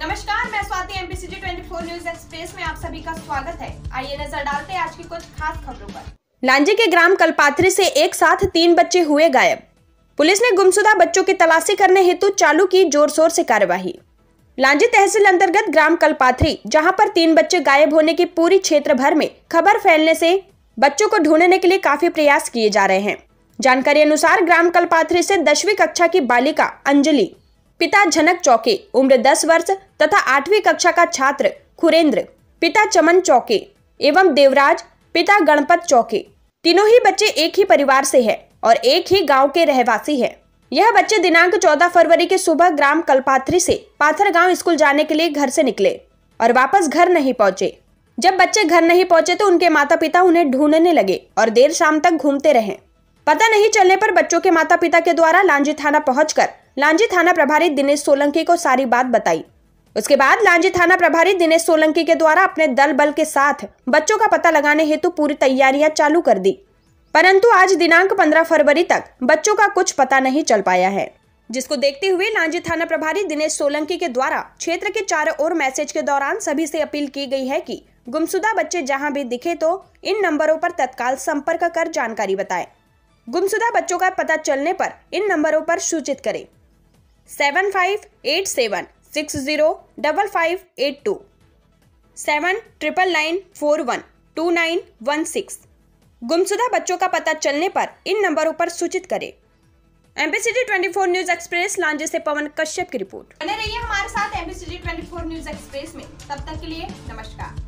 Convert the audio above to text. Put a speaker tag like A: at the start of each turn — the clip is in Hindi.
A: नमस्कार, मैं स्वाति एमपीसीजी 24 न्यूज एक्सप्रेस में आप सभी का स्वागत है। आइए नजर डालते हैं आज की कुछ खास खबरों पर। लांजी के ग्राम कलपाथरी से एक साथ 3 बच्चे हुए गायब। पुलिस ने गुमशुदा बच्चों की तलाशी करने हेतु चालू की जोर शोर से कार्यवाही। लांजी तहसील अंतर्गत ग्राम कलपाथरी, जहां पर 3 बच्चे गायब होने की पूरी क्षेत्र भर में खबर फैलने से बच्चों को ढूंढने के लिए काफी प्रयास किए जा रहे हैं। जानकारी अनुसार ग्राम कलपाथरी से 10वीं कक्षा की बालिका अंजलि, पिता झनक चौके, उम्र 10 वर्ष तथा 8वीं कक्षा का छात्र खुरेंद्र, पिता चमन चौके एवं देवराज, पिता गणपत चौके, तीनों ही बच्चे एक ही परिवार से हैं और एक ही गांव के रहवासी हैं। यह बच्चे दिनांक 14 फरवरी के सुबह ग्राम कलपाथरी से पाथर गांव स्कूल जाने के लिए घर से निकले और वापस घर नहीं पहुंचे। जब बच्चे घर नहीं पहुंचे तो उनके माता पिता उन्हें ढूंढने लगे और देर शाम तक घूमते रहे। पता नहीं चलने पर बच्चों के माता पिता के द्वारा लांजी थाना पहुंचकर लांजी थाना प्रभारी दिनेश सोलंकी को सारी बात बताई। उसके बाद लांजी थाना प्रभारी दिनेश सोलंकी के द्वारा अपने दल बल के साथ बच्चों का पता लगाने हेतु पूरी तैयारियां चालू कर दी, परंतु आज दिनांक 15 फरवरी तक बच्चों का कुछ पता नहीं चल पाया है, जिसको देखते हुए लांजी थाना प्रभारी दिनेश सोलंकी के द्वारा क्षेत्र के चारों ओर मैसेज के दौरान सभी से अपील की गई है कि गुमशुदा बच्चे जहां भी दिखे तो इन नंबरों पर तत्काल संपर्क कर जानकारी बताएं। गुमशुदा बच्चों का पता चलने पर इन नंबरों पर सूचित करें 7587605582, 7999412916। गुमशुदा बच्चों का पता चलने पर इन नंबरों पर सूचित करें। एमपीसीजी 24 न्यूज एक्सप्रेस लांजी से पवन कश्यप की रिपोर्ट। बने रहिए हमारे साथ एमपीसीजी 24 न्यूज एक्सप्रेस में। तब तक के लिए नमस्कार।